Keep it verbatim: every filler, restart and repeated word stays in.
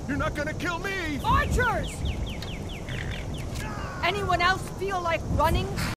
You're not gonna kill me! Archers! Anyone else feel like running?